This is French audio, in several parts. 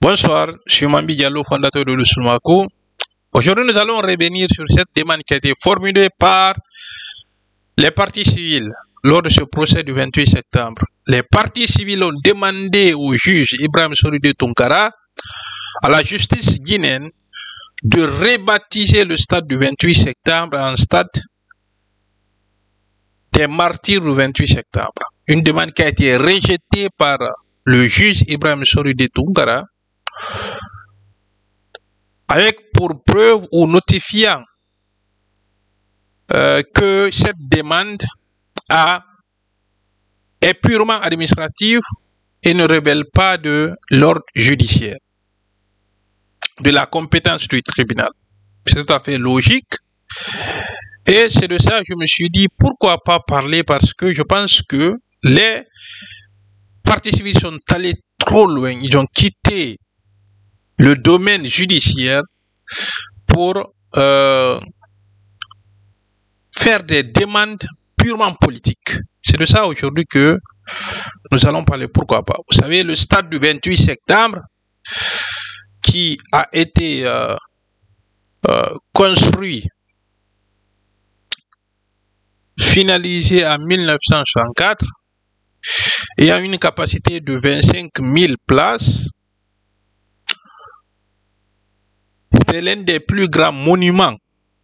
Bonsoir, je suis Mambi Diallo, fondateur de l'Oussoumako. Aujourd'hui, nous allons revenir sur cette demande qui a été formulée par les partis civils lors de ce procès du 28 septembre. Les partis civils ont demandé au juge Ibrahim Soridé Tounkara, à la justice guinéenne, de rebaptiser le stade du 28 septembre en stade des martyrs du 28 septembre. Une demande qui a été rejetée par le juge Ibrahim Soridé Tounkara, avec pour preuve ou notifiant que cette demande est purement administrative et ne révèle pas de l'ordre judiciaire, de la compétence du tribunal. C'est tout à fait logique. Et c'est de ça que je me suis dit, pourquoi pas parler, parce que je pense que les partis civils sont allés trop loin. Ils ont quitté le domaine judiciaire pour faire des demandes purement politiques. C'est de ça aujourd'hui que nous allons parler, pourquoi pas. Vous savez, le stade du 28 septembre qui a été construit, finalisé en 1964 et a une capacité de 25 000 places. C'est l'un des plus grands monuments,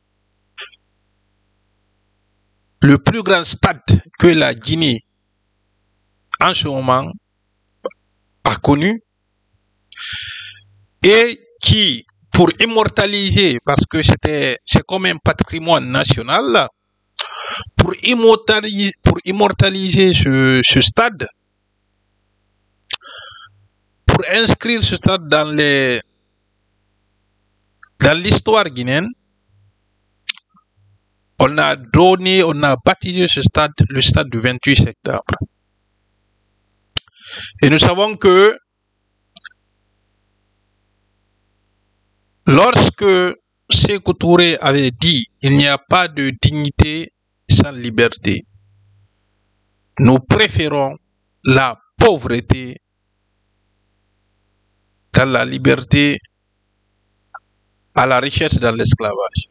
le plus grand stade que la Guinée en ce moment a connu, et qui, pour immortaliser, parce que c'est comme un patrimoine national, pour immortaliser ce stade, pour inscrire ce stade dans l'histoire guinéenne, on a baptisé ce stade le stade du 28 septembre. Et nous savons que lorsque Sékou Touré avait dit « Il n'y a pas de dignité sans liberté », nous préférons la pauvreté dans la liberté à la richesse dans l'esclavage.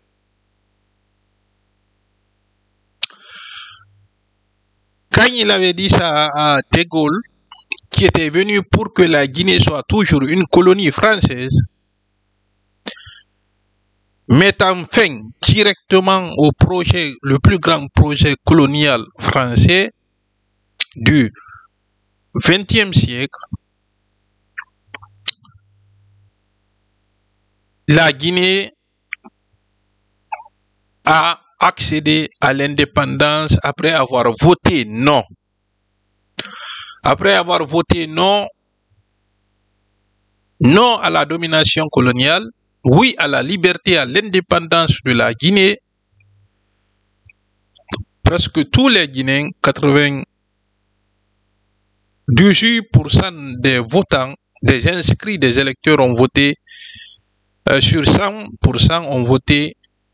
Quand il avait dit ça à De Gaulle, qui était venu pour que la Guinée soit toujours une colonie française, mettant fin directement au projet, le plus grand projet colonial français du XXe siècle, la Guinée a accédé à l'indépendance après avoir voté non. Après avoir voté non à la domination coloniale, oui à la liberté, à l'indépendance de la Guinée, presque tous les Guinéens, 98% des votants, des inscrits, des électeurs ont voté, sur 100% ont voté,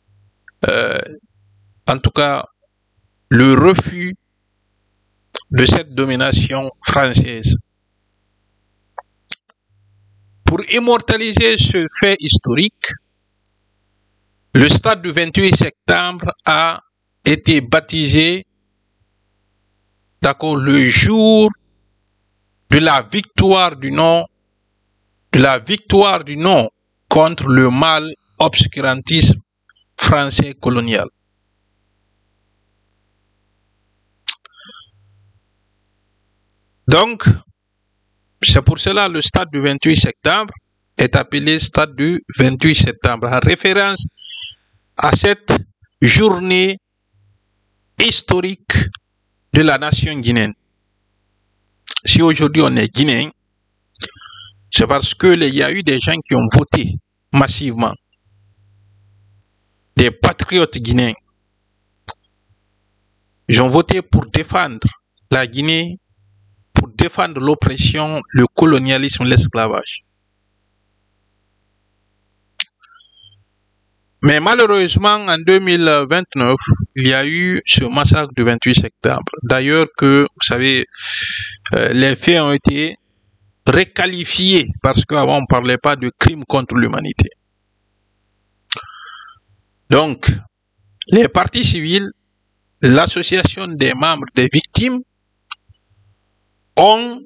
en tout cas, le refus de cette domination française. Pour immortaliser ce fait historique, le stade du 28 septembre a été baptisé, d'accord, le jour de la victoire du non, contre le mal obscurantisme français colonial. Donc, c'est pour cela que le stade du 28 septembre est appelé stade du 28 septembre, en référence à cette journée historique de la nation guinéenne. Si aujourd'hui on est guinéen, c'est parce qu'il y a eu des gens qui ont voté massivement, des patriotes guinéens. Ils ont voté pour défendre la Guinée, pour défendre l'oppression, le colonialisme, l'esclavage. Mais malheureusement, en 2029, il y a eu ce massacre du 28 septembre. D'ailleurs que, vous savez, les faits ont été requalifier, parce qu'avant on ne parlait pas de crime contre l'humanité. Donc, les parties civiles, l'association des membres des victimes ont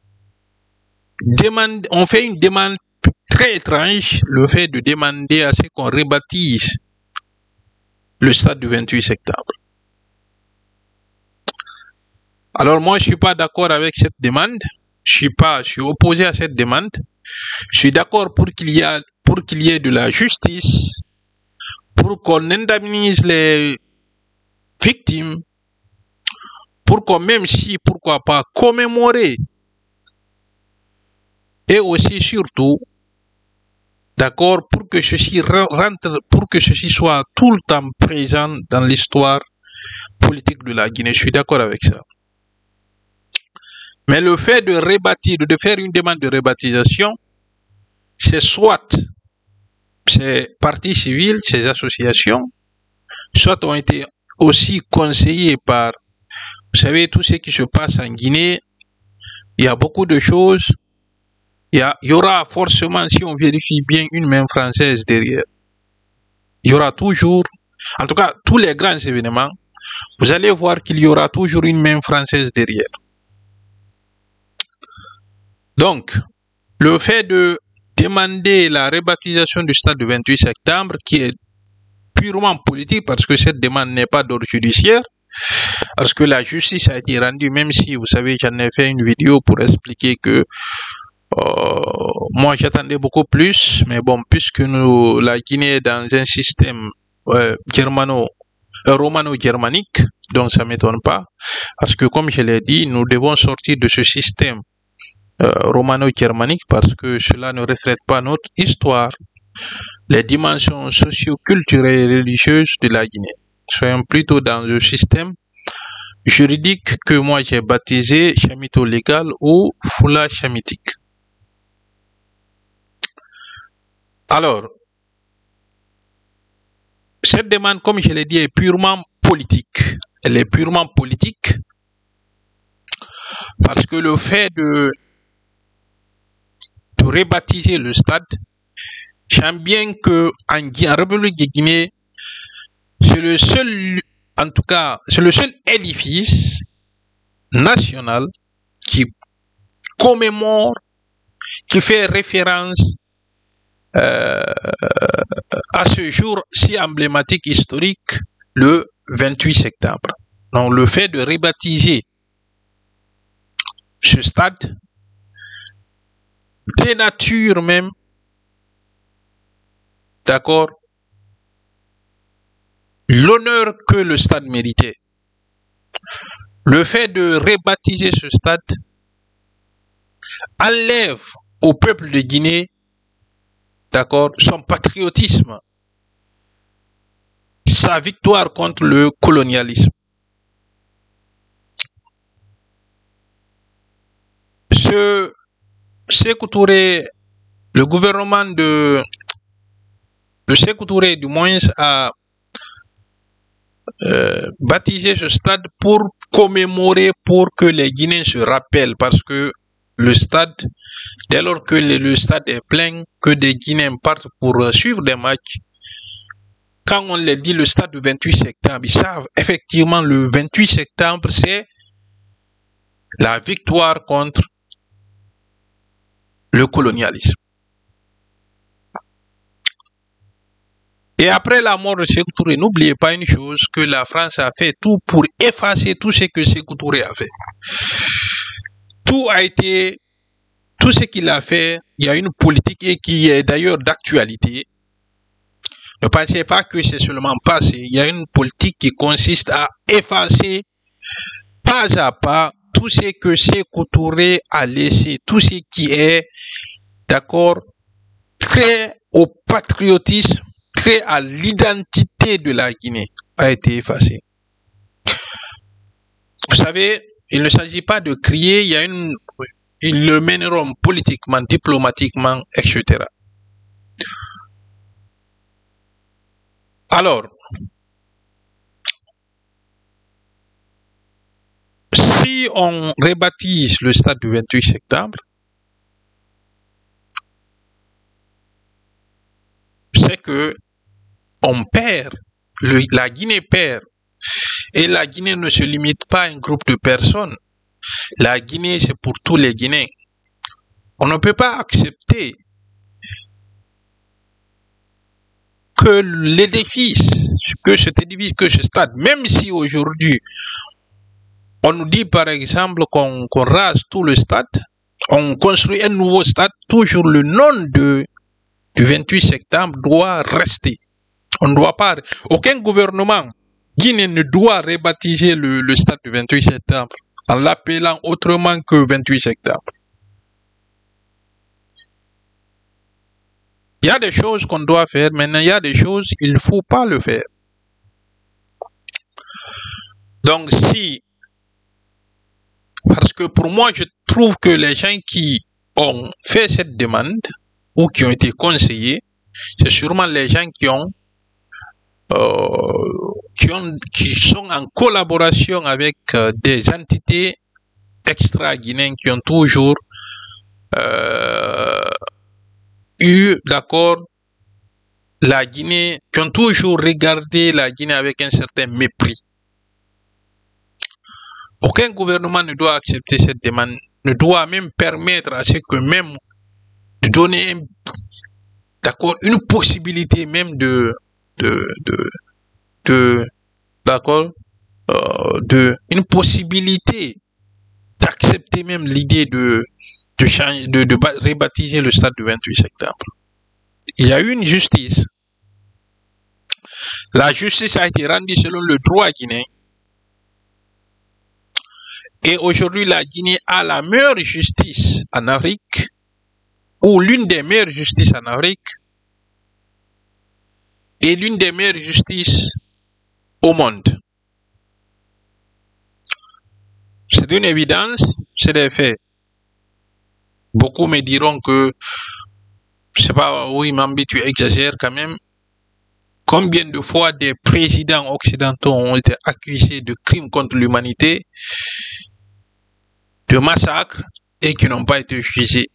fait une demande très étrange, le fait de demander à ce qu'on rebaptise le stade du 28 septembre. Alors moi, je suis pas d'accord avec cette demande. Je suis opposé à cette demande. Je suis d'accord pour qu'il y ait de la justice, pour qu'on indemnise les victimes, pour qu'on, même si, pourquoi pas, commémorer, et aussi surtout, d'accord, pour que ceci rentre, pour que ceci soit tout le temps présent dans l'histoire politique de la Guinée. Je suis d'accord avec ça. Mais le fait de rebâtir, de faire une demande de rebaptisation, c'est soit ces partis civils, ces associations, soit ont été aussi conseillés par, vous savez, tout ce qui se passe en Guinée, il y a beaucoup de choses. Il y aura forcément, si on vérifie bien, une main française derrière. Il y aura toujours, en tout cas, tous les grands événements, vous allez voir qu'il y aura toujours une main française derrière. Donc, le fait de demander la rebaptisation du stade du 28 septembre, qui est purement politique, parce que cette demande n'est pas d'ordre judiciaire, parce que la justice a été rendue, même si, vous savez, j'en ai fait une vidéo pour expliquer que moi j'attendais beaucoup plus, mais bon, puisque la Guinée est dans un système romano-germanique, donc ça m'étonne pas, parce que comme je l'ai dit, nous devons sortir de ce système romano-germanique parce que cela ne reflète pas notre histoire, les dimensions socio-culturelles et religieuses de la Guinée. Soyons plutôt dans le système juridique que moi j'ai baptisé chamito-légal ou foula chamitique. Alors, cette demande, comme je l'ai dit, est purement politique. Elle est purement politique parce que le fait de rebaptiser le stade, j'aime bien que en République de Guinée, c'est le seul, en tout cas, c'est le seul édifice national qui commémore, qui fait référence à ce jour si emblématique historique, le 28 septembre. Donc le fait de rebaptiser ce stade dénature même, d'accord, l'honneur que le stade méritait. Le fait de rebaptiser ce stade enlève au peuple de Guinée, d'accord, son patriotisme, sa victoire contre le colonialisme. Sékou Touré, le gouvernement de Sékou Touré, du moins, a baptisé ce stade pour commémorer, pour que les Guinéens se rappellent, parce que le stade, dès lors que le stade est plein, que des Guinéens partent pour suivre des matchs, quand on les dit le stade du 28 septembre, ils savent effectivement le 28 septembre, c'est la victoire contre le colonialisme. Et après la mort de Sékou Touré, n'oubliez pas une chose, que la France a fait tout pour effacer tout ce que Sékou Touré a fait. Tout ce qu'il a fait, il y a une politique et qui est d'ailleurs d'actualité. Ne pensez pas que c'est seulement passé. Il y a une politique qui consiste à effacer pas à pas tout ce que Sékou Touré a laissé, tout ce qui est, d'accord, très au patriotisme, très à l'identité de la Guinée, a été effacé. Vous savez, il ne s'agit pas de crier, ils le mèneront politiquement, diplomatiquement, etc. Alors, si on rebaptise le stade du 28 septembre, c'est que on perd, la Guinée perd. Et la Guinée ne se limite pas à un groupe de personnes. La Guinée, c'est pour tous les Guinéens. On ne peut pas accepter que l'édifice, que cet édifice, que ce stade, même si aujourd'hui, on nous dit par exemple qu'on rase tout le stade, on construit un nouveau stade, toujours le nom du 28 septembre doit rester. On ne doit pas, aucun gouvernement guinéen ne doit rebaptiser le stade du 28 septembre en l'appelant autrement que 28 septembre. Il y a des choses qu'on doit faire, maintenant il y a des choses, il ne faut pas le faire. Donc parce que pour moi, je trouve que les gens qui ont fait cette demande ou qui ont été conseillés, c'est sûrement les gens qui sont en collaboration avec des entités extra-guinéennes qui ont toujours eu, d'accord, la Guinée, qui ont toujours regardé la Guinée avec un certain mépris. Aucun gouvernement ne doit accepter cette demande, ne doit même permettre à ce que même de donner d'accord, une possibilité même une possibilité d'accepter même l'idée de rebaptiser le stade du 28 septembre. Il y a eu une justice. La justice a été rendue selon le droit guinéen. Et aujourd'hui, la Guinée a la meilleure justice en Afrique, ou l'une des meilleures justices en Afrique, et l'une des meilleures justices au monde. C'est une évidence, c'est des faits. Beaucoup me diront que, je sais pas, oui, Mambi, tu exagères quand même. Combien de fois des présidents occidentaux ont été accusés de crimes contre l'humanité, de massacres, et qui n'ont pas été jugés?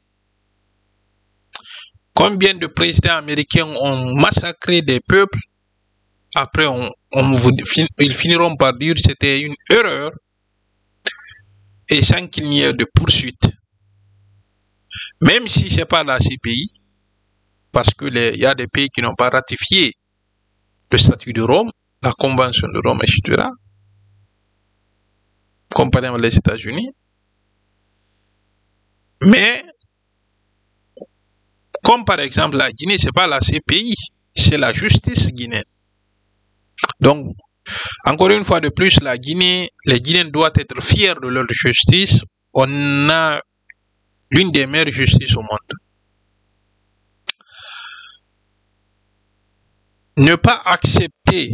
Combien de présidents américains ont massacré des peuples? Après, ils finiront par dire que c'était une erreur, et sans qu'il n'y ait de poursuite. Même si ce n'est pas la CPI, parce qu'il y a des pays qui n'ont pas ratifié le statut de Rome, la Convention de Rome, etc., comme par exemple les États-Unis. Mais, comme par exemple la Guinée, ce n'est pas la CPI, c'est la justice guinéenne. Donc, encore une fois de plus, les Guinéens doivent être fiers de leur justice. On a l'une des meilleures justices au monde. Ne pas accepter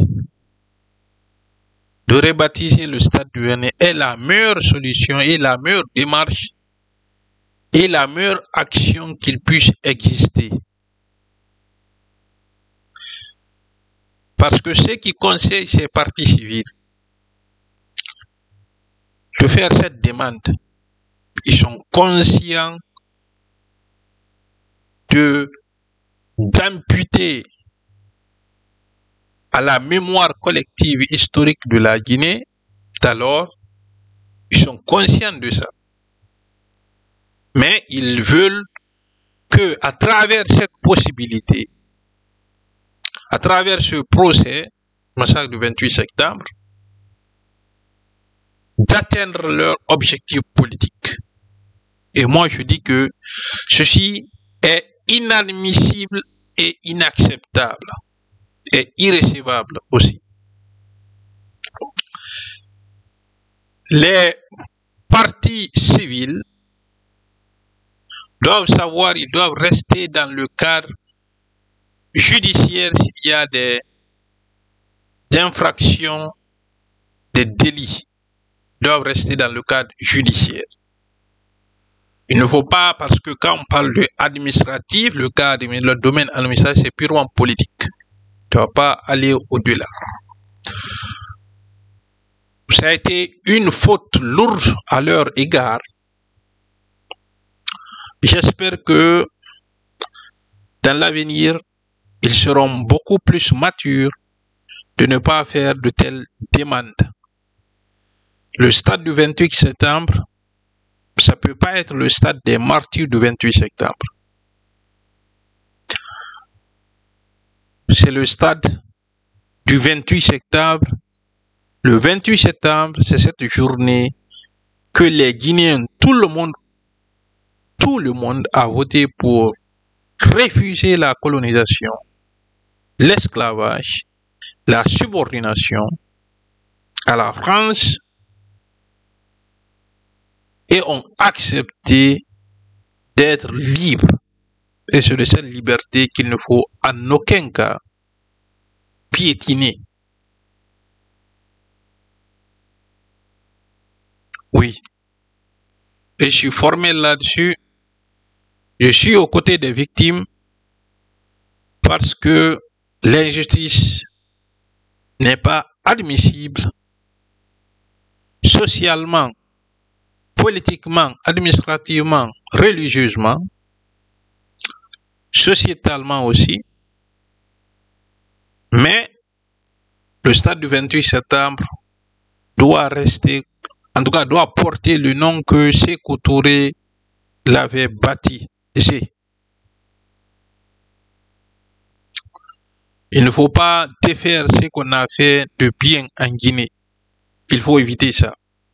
de rebaptiser le stade du Bénin est la meilleure solution et la meilleure démarche et la meilleure action qu'il puisse exister. Parce que ceux qui conseillent ces partis civils de faire cette demande, ils sont conscients d'imputer à la mémoire collective historique de la Guinée, d'alors, ils sont conscients de ça. Mais ils veulent que, à travers cette possibilité, à travers ce procès, massacre du 28 septembre, d'atteindre leur objectif politique. Et moi, je dis que ceci est inadmissible et inacceptable et irrécevable aussi. Les partis civils doivent savoir, ils doivent rester dans le cadre judiciaire s'il y a des infractions, des délits, doivent rester dans le cadre judiciaire. Il ne faut pas, parce que quand on parle de administratif, le domaine administratif, c'est purement politique. Tu ne vas pas aller au-delà. Ça a été une faute lourde à leur égard. J'espère que dans l'avenir, ils seront beaucoup plus matures de ne pas faire de telles demandes. Le stade du 28 septembre, ça ne peut pas être le stade des martyrs du 28 septembre. C'est le stade du 28 septembre. Le 28 septembre, c'est cette journée que les Guinéens, tout le monde a voté pour refuser la colonisation, l'esclavage, la subordination à la France et ont accepté d'être libres. Et c'est de cette liberté qu'il ne faut en aucun cas piétiner. Oui. Et je suis formel là-dessus. Je suis aux côtés des victimes parce que l'injustice n'est pas admissible socialement, politiquement, administrativement, religieusement, sociétalement aussi. Mais le stade du 28 septembre doit rester, en tout cas doit porter le nom que Sékou Touré l'avait bâti. Il ne faut pas défaire ce qu'on a fait de bien en Guinée. Il faut éviter ça.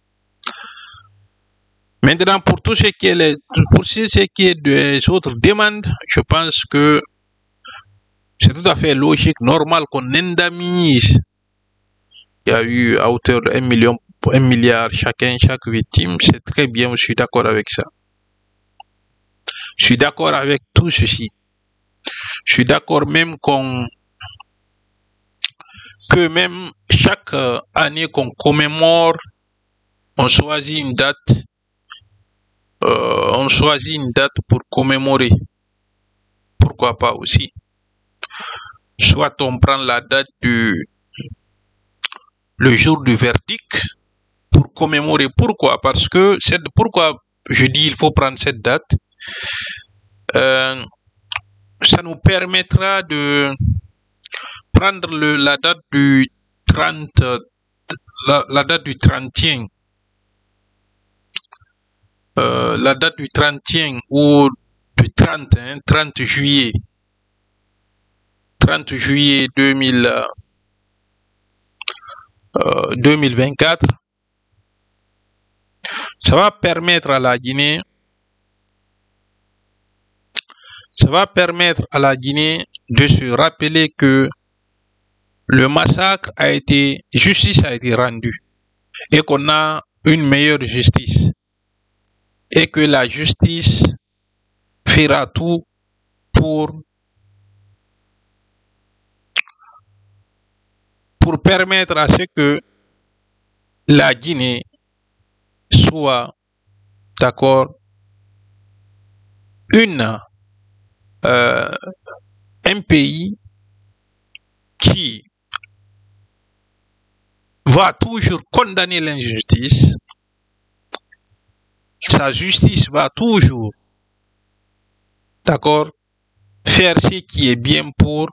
Maintenant, pour tout ce qui est des autres demandes, je pense que c'est tout à fait logique, normal qu'on indemnise. Il y a eu à hauteur de 1 milliard chaque victime. C'est très bien, je suis d'accord avec ça. Je suis d'accord avec tout ceci. Je suis d'accord même que même chaque année qu'on commémore, on choisit une date. Pour commémorer. Pourquoi pas aussi? Soit on prend la date le jour du verdict pour commémorer. Pourquoi? Parce que pourquoi je dis il faut prendre cette date. Ça nous permettra de prendre la date du 30, la date du 31. La date du 31 ou du 30 juillet. 30 juillet 2024. Ça va permettre à la Guinée de se rappeler que le massacre justice a été rendue et qu'on a une meilleure justice et que la justice fera tout pour permettre à ce que la Guinée soit, d'accord, un pays qui va toujours condamner l'injustice. Sa justice va toujours, d'accord, faire ce qui est bien pour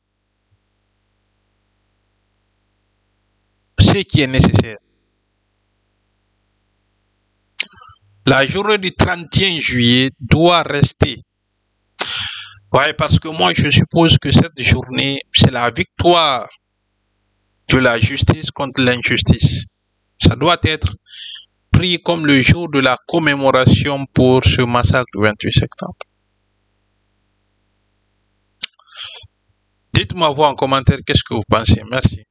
ce qui est nécessaire. La journée du 31 juillet doit rester. Ouais, parce que moi, je suppose que cette journée, c'est la victoire de la justice contre l'injustice. Ça doit être pris comme le jour de la commémoration pour ce massacre du 28 septembre. Dites-moi vous en commentaire qu'est-ce que vous pensez. Merci.